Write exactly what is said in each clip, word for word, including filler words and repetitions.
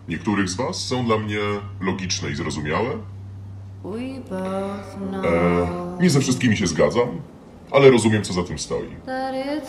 niektórych z was są dla mnie logiczne i zrozumiałe. E, nie ze wszystkimi się zgadzam, ale rozumiem, co za tym stoi. E,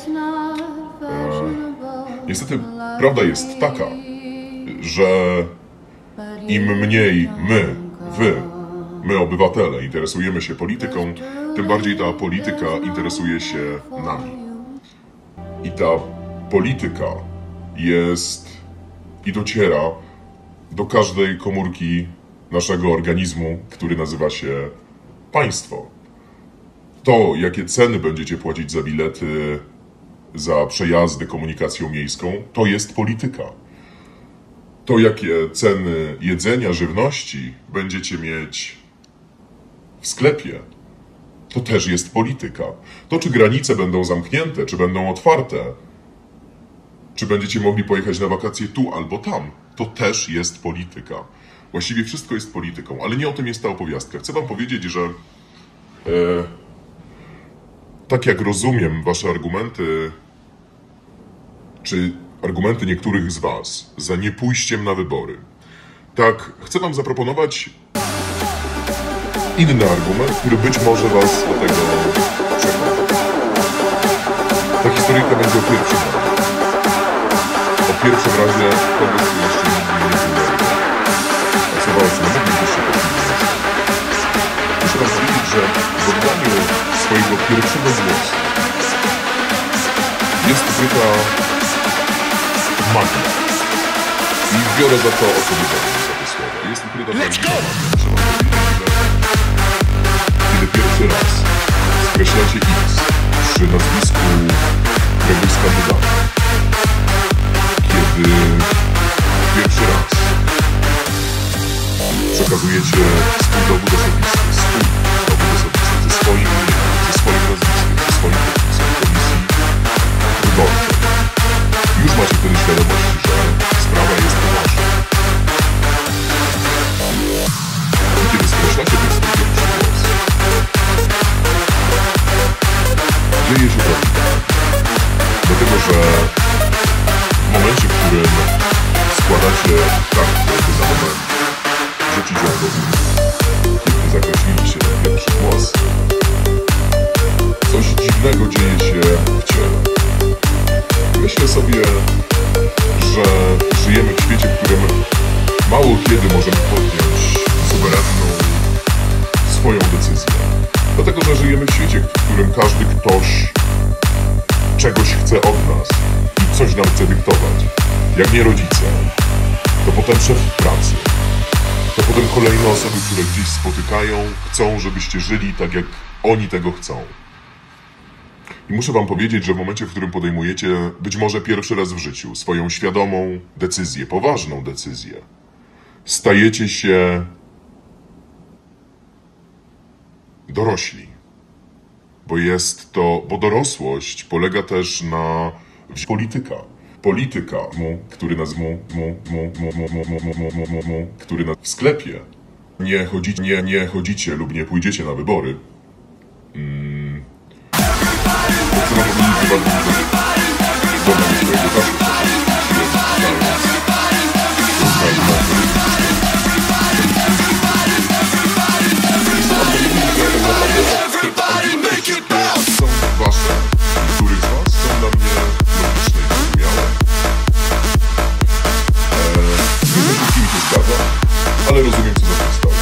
niestety prawda jest taka, że im mniej my, wy, my obywatele interesujemy się polityką, tym bardziej ta polityka interesuje się nami. I ta polityka jest i dociera do każdej komórki naszego organizmu, który nazywa się państwo. To, jakie ceny będziecie płacić za bilety, za przejazdy komunikacją miejską, to jest polityka. To, jakie ceny jedzenia, żywności będziecie mieć w sklepie, to też jest polityka. To, czy granice będą zamknięte, czy będą otwarte, czy będziecie mogli pojechać na wakacje tu albo tam, to też jest polityka. Właściwie wszystko jest polityką, ale nie o tym jest ta opowiastka. Chcę wam powiedzieć, że e, tak jak rozumiem wasze argumenty, czy argumenty niektórych z was za niepójściem na wybory, tak chcę wam zaproponować inny argument, który być może was do tego przekona. Ta historyjka będzie o pierwszym razie. O pierwszym razie kogoś, kto jeszcze nigdy nie był. Pracowało się na moglibyście powinniście. Muszę wam powiedzieć, że w oddaniu swojego pierwszego głosu jest ukryta magia. I biorę za to odpowiedzialność za te słowa. Jest ukryta magia. Kiedy pierwszy raz skreślacie X przy nazwisku któregoś z kandydatów, kiedy pierwszy raz przekazujecie swój dowód osobisty, swój dowód osobisty ze swoim ze swoim nazwiskiem, ze swoim podpisem w komisji wyborczej, już macie wtedy świadomość, że sprawa jest poważna. I kiedy skreślacie ten swój pierwszy głos, dzieje się to dlatego, że w momencie, w którym składacie kartkę na moment życiodłowy, kiedy zakreśliliście ten pierwszy głos, coś dziwnego dzieje się w ciele. Myślę sobie, że żyjemy w świecie, w którym mało kiedy możemy podjąć suwerenną swoją decyzję. Dlatego, że żyjemy w świecie, w którym każdy ktoś czegoś chce od nas i coś nam chce dyktować. Jak nie rodzice, to potem szef w pracy, to potem kolejne osoby, które gdzieś spotykają, chcą, żebyście żyli tak, jak oni tego chcą. I muszę wam powiedzieć, że w momencie, w którym podejmujecie być może pierwszy raz w życiu swoją świadomą decyzję, poważną decyzję, stajecie się dorośli. Bo jest to, bo dorosłość polega też na polityka. Polityka, mu, który nas mu, mu, mu, mu, mu, mu, mu, mu, mu, mu, mu, który na w sklepie nie chodzicie, nie, nie chodzicie lub nie pójdziecie na wybory. Hmm. Chcę wam powiedzieć, że bardzo dobrze swojego czasu. Są wasze, niektórych z was są dla mnie logiczne i zrozumiałe. Eee, nie ze wszystkimi się zgadzam, ale rozumiem, co za tym stoi.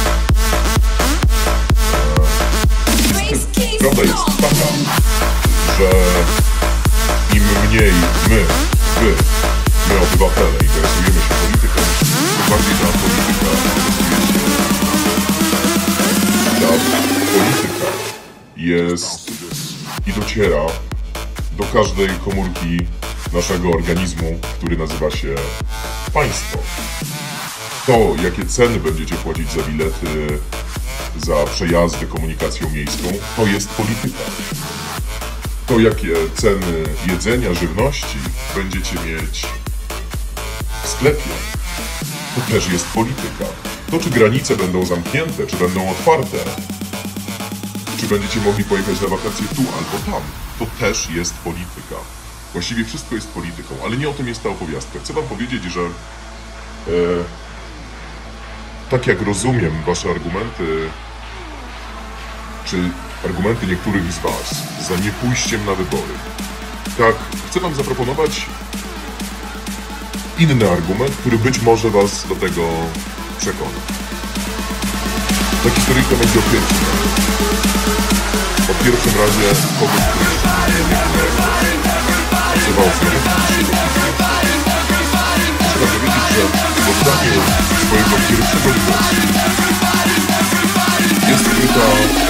Eee, prawda jest taka, że im mniej my, wy, my obywatele interesujemy się polityką, tym bardziej ta polityka interesuje się. Ta polityka jest i dociera do każdej komórki naszego organizmu, który nazywa się państwo. To, jakie ceny będziecie płacić za bilety, za przejazdy komunikacją miejską, to jest polityka. To, jakie ceny jedzenia, żywności będziecie mieć w sklepie, to też jest polityka. To, czy granice będą zamknięte, czy będą otwarte, czy będziecie mogli pojechać na wakacje tu albo tam, to też jest polityka. Właściwie wszystko jest polityką, ale nie o tym jest ta opowiastka. Chcę wam powiedzieć, że e, tak jak rozumiem wasze argumenty, czy argumenty niektórych z was za niepójściem na wybory, tak chcę wam zaproponować inny argument, który być może was do tego przekona. Ta historyjka będzie o pierwszym razie. O pierwszym razie kogoś, który nie nazywał się Trzeba powiedzieć, że w oddaniu swojego pierwszego głosu jest ukryta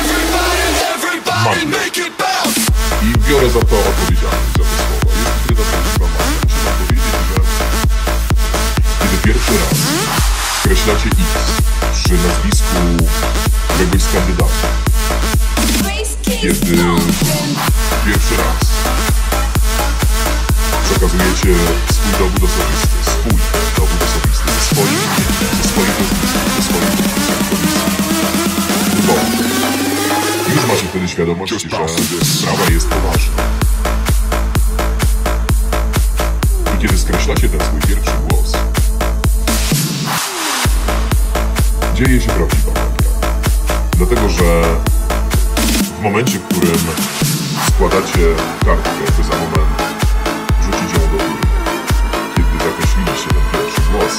magia. I biorę za to odpowiedzialność za te słowa. Jest ukryta prawdziwa magia. Trzeba powiedzieć, że kiedy pierwszy raz skreślacie X przy nazwisku któregoś z kandydatów, kiedy pierwszy raz przekazujecie swój dowód osobisty, swój dowód osobisty, ze swoim imieniem, ze swoim nazwiskiem, ze swoim podpisem komisji wyborczej. Już macie wtedy świadomość, że sprawa jest poważna. I kiedy skreślacie ten swój pierwszy głos, dzieje się prawdziwa magia. Dlatego, że w momencie, w którym składacie kartkę, by za moment rzucić ją do urny, kiedy zakreśliliście ten pierwszy głos,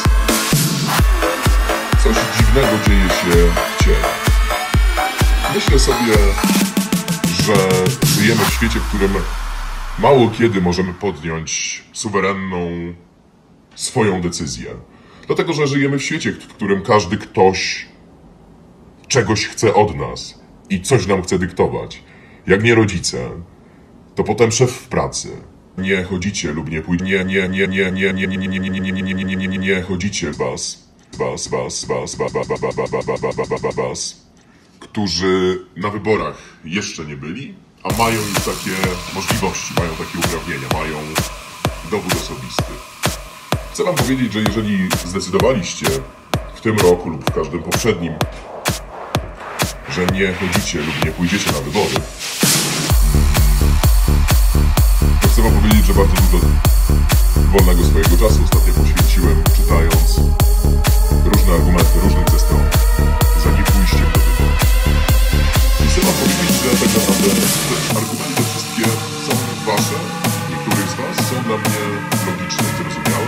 coś dziwnego dzieje się w ciele. Myślę sobie, że żyjemy w świecie, w którym mało kiedy możemy podjąć suwerenną swoją decyzję. Dlatego, że żyjemy w świecie, w którym każdy ktoś czegoś chce od nas i coś nam chce dyktować. Jak nie rodzice, to potem szef w pracy. Nie chodzicie lub nie pójdziecie, nie, nie, nie, nie, nie, nie, nie, nie, nie, nie, nie, nie, nie, nie, nie, nie chodzicie was, was, was, was, was, was, was, was, was, którzy na wyborach jeszcze nie byli, a mają już takie możliwości, mają takie uprawnienia, mają dowód osobisty. Chcę wam powiedzieć, że jeżeli zdecydowaliście w tym roku lub w każdym poprzednim, że nie chodzicie lub nie pójdziecie na wybory, to chcę wam powiedzieć, że bardzo dużo wolnego swojego czasu ostatnio poświęciłem, czytając różne argumenty różnych ze stron za niepójściem do wyborów. I chcę wam powiedzieć, że tak naprawdę te argumenty wszystkie są wasze, niektórych z was są dla mnie logiczne i zrozumiałe.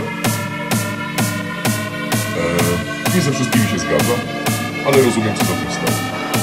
Eee, nie ze wszystkimi się zgadzam, ale rozumiem, co za tym stało.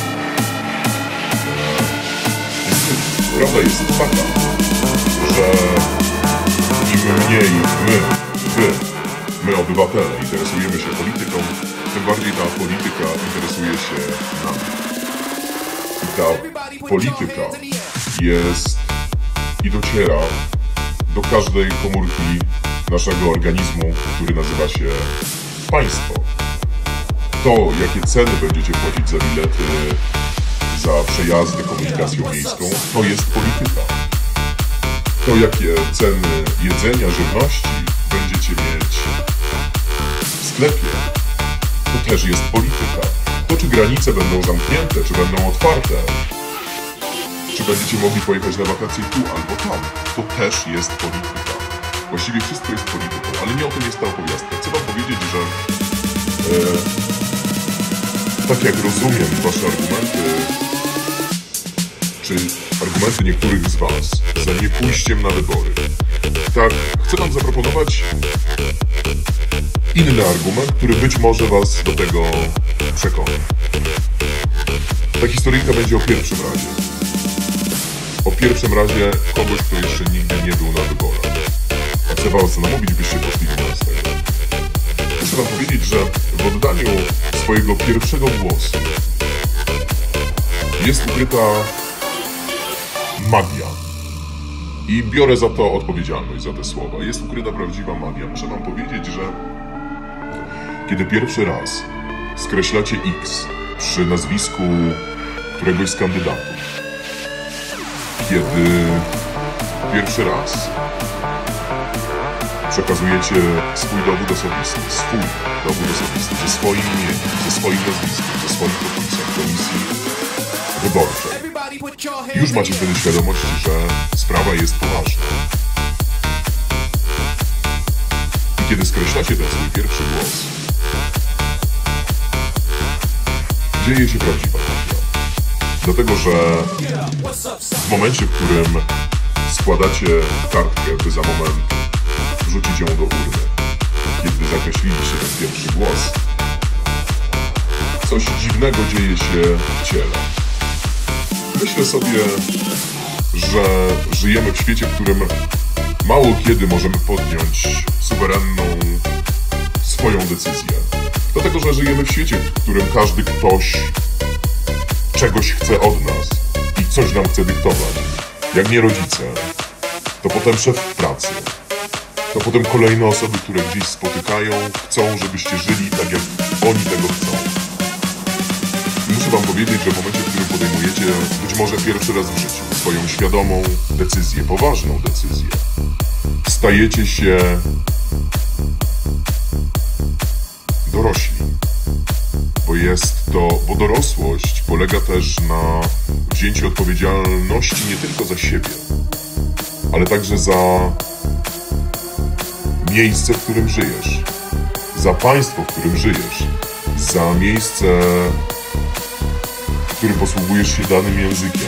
Prawda jest taka, że im mniej my, wy, my obywatele interesujemy się polityką, tym bardziej ta polityka interesuje się nami. I ta polityka jest i dociera do każdej komórki naszego organizmu, który nazywa się państwo. To, jakie ceny będziecie płacić za bilety, za przejazdy komunikacją miejską, to jest polityka. To, jakie ceny jedzenia, żywności będziecie mieć w sklepie, to też jest polityka. To, czy granice będą zamknięte, czy będą otwarte, czy będziecie mogli pojechać na wakacje tu albo tam, to też jest polityka. Właściwie wszystko jest polityką, ale nie o tym jest ta opowiastka. Chcę wam powiedzieć, że e, tak jak rozumiem wasze argumenty, czy argumenty niektórych z was za niepójściem na wybory, tak chcę wam zaproponować inny argument, który być może was do tego przekona. Ta historyjka będzie o pierwszym razie. O pierwszym razie kogoś, kto jeszcze nigdy nie był na wyborach. A chcę was namówić, byście poszli dwunastego. Chcę wam powiedzieć, że w oddaniu swojego pierwszego głosu jest ukryta magia. I biorę za to odpowiedzialność, za te słowa. Jest ukryta prawdziwa magia. Muszę wam powiedzieć, że kiedy pierwszy raz skreślacie X przy nazwisku któregoś z kandydatów, kiedy pierwszy raz przekazujecie swój dowód osobisty, swój dowód osobisty, ze swoim imieniem, ze swoim nazwiskiem, ze swoim podpisem komisji wyborczej, już macie wtedy świadomość, że sprawa jest poważna. I kiedy skreślacie ten swój pierwszy głos, dzieje się prawdziwa magia. Dlatego, że w momencie, w którym składacie kartkę, by za moment wrzucić ją do urny, kiedy zakreśliliście ten pierwszy głos, coś dziwnego dzieje się w ciele. Myślę sobie, że żyjemy w świecie, w którym mało kiedy możemy podjąć suwerenną swoją decyzję. Dlatego, że żyjemy w świecie, w którym każdy ktoś czegoś chce od nas i coś nam chce dyktować. Jak nie rodzice, to potem szef w pracy, to potem kolejne osoby, które gdzieś spotykają, chcą, żebyście żyli tak, jak oni tego chcą. I muszę wam powiedzieć, że w momencie, w którym podejmujecie być może pierwszy raz w życiu swoją świadomą decyzję, poważną decyzję, stajecie się dorośli. Bo jest to, bo dorosłość polega też na wzięciu odpowiedzialności nie tylko za siebie, ale także za miejsce, w którym żyjesz, za państwo, w którym żyjesz, za miejsce, w którym posługujesz się danym językiem.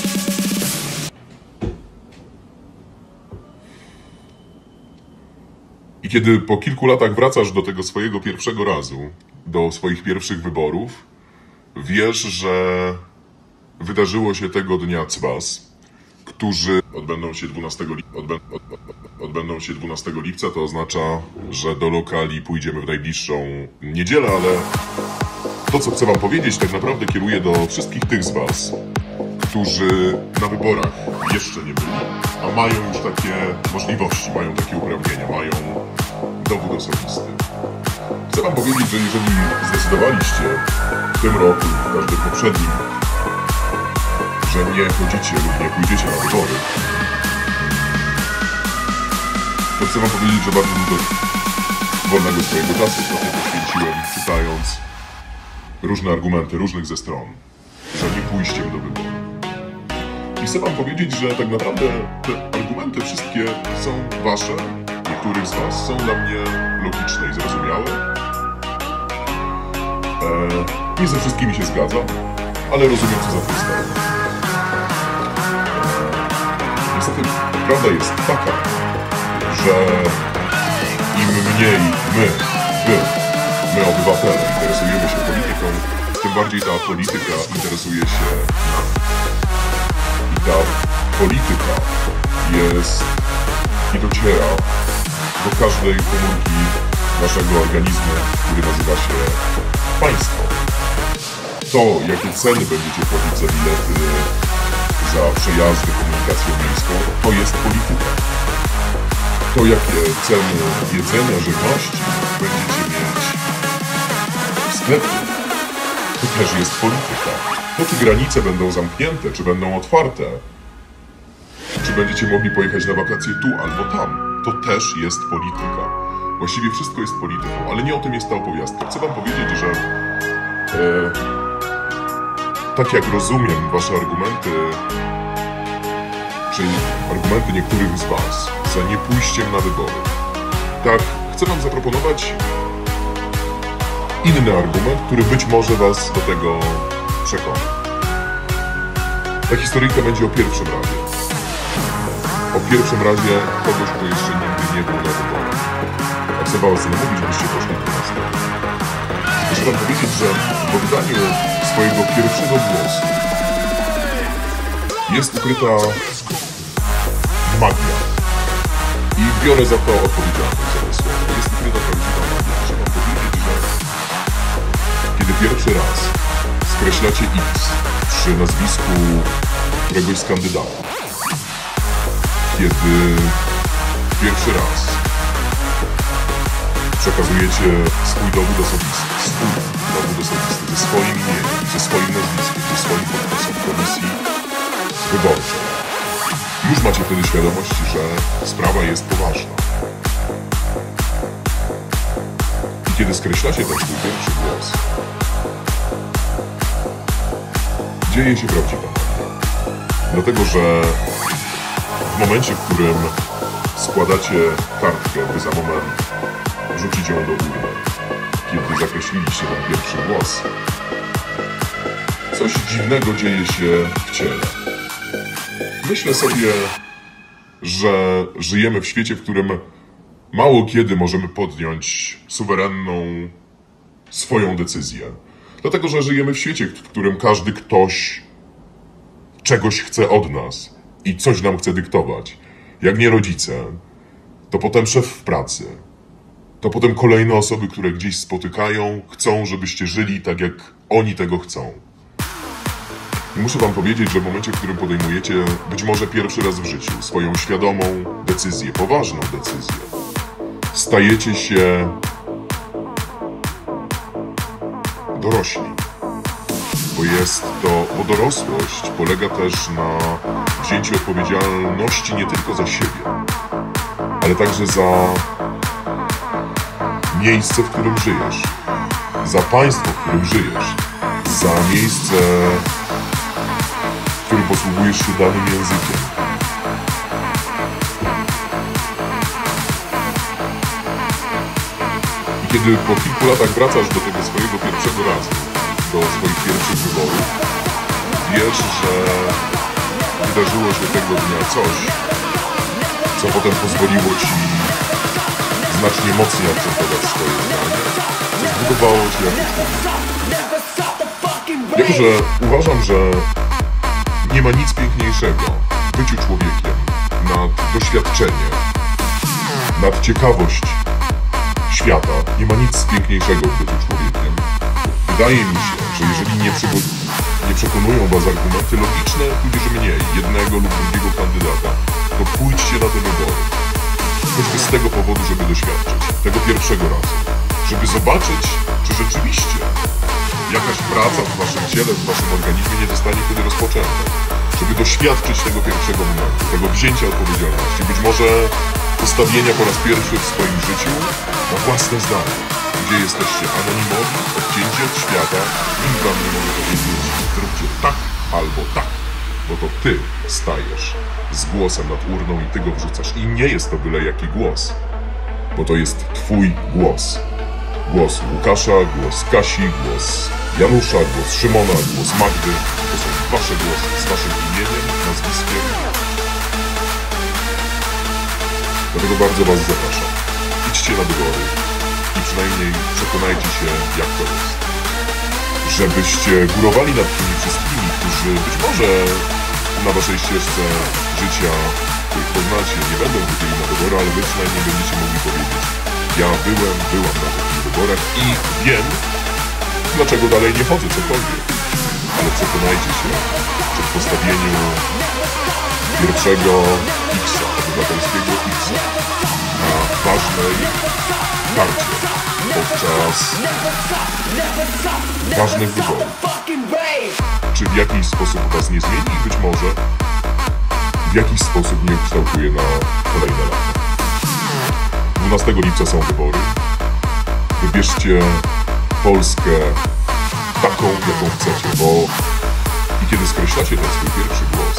I kiedy po kilku latach wracasz do tego swojego pierwszego razu, do swoich pierwszych wyborów, wiesz, że wydarzyło się tego dnia cwas, którzy odbędą się dwunastego lipca, odbę, od, od, odbędą się dwunastego lipca, to oznacza, że do lokali pójdziemy w najbliższą niedzielę, ale to, co chcę wam powiedzieć, tak naprawdę kieruję do wszystkich tych z was, którzy na wyborach jeszcze nie byli, a mają już takie możliwości, mają takie uprawnienia, mają dowód osobisty. Chcę wam powiedzieć, że jeżeli zdecydowaliście w tym roku, w każdym poprzednim, że nie chodzicie lub nie pójdziecie na wybory, to chcę wam powiedzieć, że bardzo dużo wolnego swojego czasu trochę poświęciłem, czytając różne argumenty różnych ze stron za nie pójściem do wyboru. I chcę wam powiedzieć, że tak naprawdę te argumenty wszystkie są wasze, niektórych z was są dla mnie logiczne i zrozumiałe. Eee, nie ze wszystkimi się zgadzam, ale rozumiem, co za tym stoi. Niestety prawda jest taka, że im mniej my, wy, my obywatele interesujemy się polityką, tym bardziej ta polityka interesuje się nami. I ta polityka jest i dociera do każdej komórki naszego organizmu, który nazywa się państwo. To, jakie ceny będziecie płacić za bilety, za przejazdy, komunikacją miejską, to jest polityka. To, jakie ceny jedzenia, żywności będziecie mieć w sklepie, to też jest polityka. To, czy granice będą zamknięte, czy będą otwarte, czy będziecie mogli pojechać na wakacje tu albo tam, to też jest polityka. Właściwie wszystko jest polityką, ale nie o tym jest ta opowiastka. Chcę wam powiedzieć, że e, tak jak rozumiem wasze argumenty, czy argumenty niektórych z was za niepójściem na wybory, tak chcę wam zaproponować inny argument, który być może was do tego przekona. Ta historyjka będzie o pierwszym razie. O pierwszym razie kogoś, kto jeszcze nigdy nie był na wyborach. A chcę was namówić, byście poszli do nas. Muszę wam powiedzieć, że w oddaniu swojego pierwszego głosu jest ukryta magia. I biorę za to odpowiedzialność za to słowo. Jest ukryta prawdziwa magia. Muszę wam powiedzieć, że kiedy pierwszy raz skreślacie X przy nazwisku któregoś z kandydatów, kiedy pierwszy raz przekazujecie swój dowód osobisty, swój dowód osobisty ze swoim imieniem, ze swoim nazwiskiem, ze swoim podpisem w komisji wyborczej, już macie wtedy świadomość, że sprawa jest poważna. I kiedy skreślacie ten swój pierwszy głos, dzieje się prawdziwa magia. Dlatego, że w momencie, w którym składacie kartkę, by za moment wrzucić ją do urny, kiedy zakreśliliście ten pierwszy głos, Coś dziwnego dzieje się w ciele. Myślę sobie, że żyjemy w świecie, w którym mało kiedy możemy podjąć suwerenną swoją decyzję. Dlatego, że żyjemy w świecie, w którym każdy ktoś czegoś chce od nas i coś nam chce dyktować. Jak nie rodzice, to potem szef w pracy. To potem kolejne osoby, które gdzieś spotykają, chcą, żebyście żyli tak, jak oni tego chcą. I muszę wam powiedzieć, że w momencie, w którym podejmujecie być może pierwszy raz w życiu swoją świadomą decyzję, poważną decyzję, stajecie się dorośli. Bo jest to, bo dorosłość polega też na wzięciu odpowiedzialności nie tylko za siebie, ale także za miejsce, w którym żyjesz, za państwo, w którym żyjesz, za miejsce, w którym posługujesz się danym językiem. I kiedy po kilku latach wracasz do tego swojego pierwszego razu, do swoich pierwszych wyborów, wiesz, że wydarzyło się tego dnia coś, co potem pozwoliło ci znacznie mocniej akcentować swoje zdanie, co zbudowało cię jako człowieka. Jako że uważam, że nie ma nic piękniejszego w byciu człowiekiem nad doświadczenie, nad ciekawość świata, nie ma nic piękniejszego w byciu człowiekiem. Wydaje mi się, że jeżeli nie, nie przekonują was argumenty logiczne, tudzież mniej, jednego lub drugiego kandydata, to pójdźcie na te wybory. Choćby z tego powodu, żeby doświadczyć tego pierwszego razu. Żeby zobaczyć, czy rzeczywiście jakaś praca w waszym ciele, w waszym organizmie nie zostanie wtedy rozpoczęta. Żeby doświadczyć tego pierwszego momentu, tego wzięcia odpowiedzialności. Być może postawienia po raz pierwszy w swoim życiu na własne zdanie. Gdzie jesteście anonimowi, odcięci od świata, nikt wam nie może powiedzieć, zróbcie tak albo tak. Bo to ty stajesz z głosem nad urną i ty go wrzucasz. I nie jest to byle jaki głos, bo to jest twój głos. Głos Łukasza, głos Kasi, głos Janusza, głos Szymona, głos Magdy. To są wasze głosy z waszym imieniem, nazwiskiem. Dlatego bardzo was zapraszam. Idźcie na wybory i przynajmniej przekonajcie się, jak to jest. Żebyście górowali nad tymi wszystkimi, którzy być może na waszej ścieżce życia, których poznacie, nie będą chodzili na wybory, ale wy przynajmniej będziecie mogli powiedzieć: ja byłem, byłam na takich wyborach i wiem, dlaczego dalej nie chodzę, cokolwiek. Ale przekonajcie się przed postawieniu pierwszego X-a, obywatelskiego X-a na ważnej karcie podczas ważnych wyborów. Czy w jakiś sposób was nie zmieni i być może w jakiś sposób nie kształtuje na kolejne lata. dwunastego lipca są wybory. Wybierzcie Polskę taką, jaką chcecie, bo i kiedy skreślacie ten swój pierwszy głos,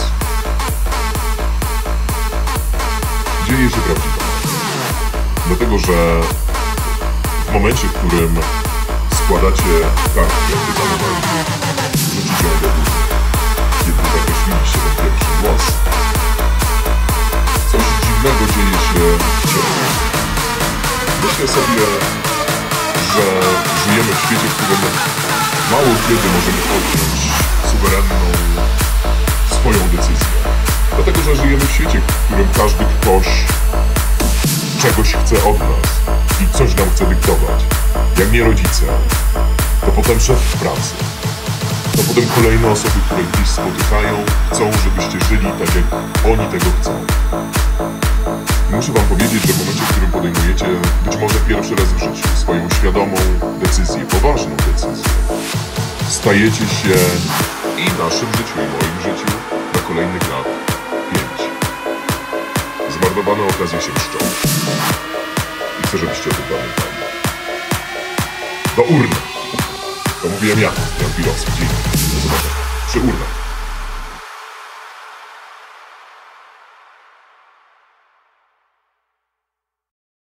dzieje się prawdziwa. Dlatego, że w momencie, w którym składacie kartkę, wydawową, rzucicie ją do góry, kiedy zakreśliliście ten pierwszy głos, coś dziwnego dzieje się w ciele. Myślę sobie, że żyjemy w świecie, w którym mało kiedy możemy podjąć suwerenną swoją decyzję. Dlatego, że żyjemy w świecie, w którym każdy ktoś czegoś chce od nas i coś nam chce dyktować. Jak nie rodzice, to potem szef w pracy. To potem kolejne osoby, które gdzieś spotykają, chcą, żebyście żyli tak, jak oni tego chcą. I muszę wam powiedzieć, że w momencie, w którym podejmujecie być może pierwszy raz w życiu swoją świadomą decyzję, poważną decyzję, stajecie się i w naszym życiu, i w moim życiu na kolejnych lat pięć. Zmarnowane okazje się mszczą. I chcę, żebyście o tym pamiętali. Do urny! To mówiłem ja, Jan Pilowski. Dzięki. Do zobaczenia. Przy urnach.